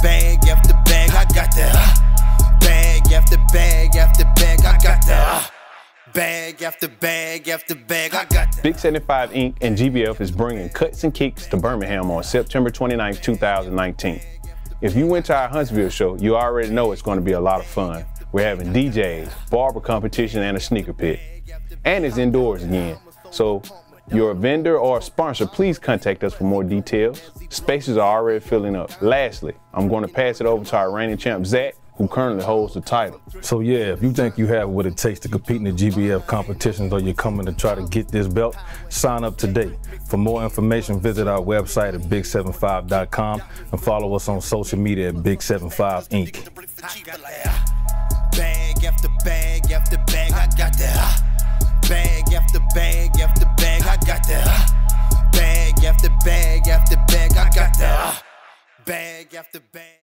bag after bag, I got that. Bag after bag after bag, I got that. Bag after bag after bag, I got that. Big 75 Inc. and GBF is bringing Cuts and Kicks to Birmingham on September 29, 2019. If you went to our Huntsville show, you already know it's going to be a lot of fun. We're having DJs, barber competition, and a sneaker pit. And it's indoors again. So you're a vendor or a sponsor, please contact us for more details. Spaces are already filling up. Lastly, I'm going to pass it over to our reigning champ, Zach, who currently holds the title. So yeah, if you think you have what it takes to compete in the GBF competitions or you're coming to try to get this belt, sign up today. For more information, visit our website at big75.com and follow us on social media at Big75 Inc. Bag after bag after bag, I got that. Bag after bag after bag, I got that. Bag after bag after bag, I got that. Bag after bag.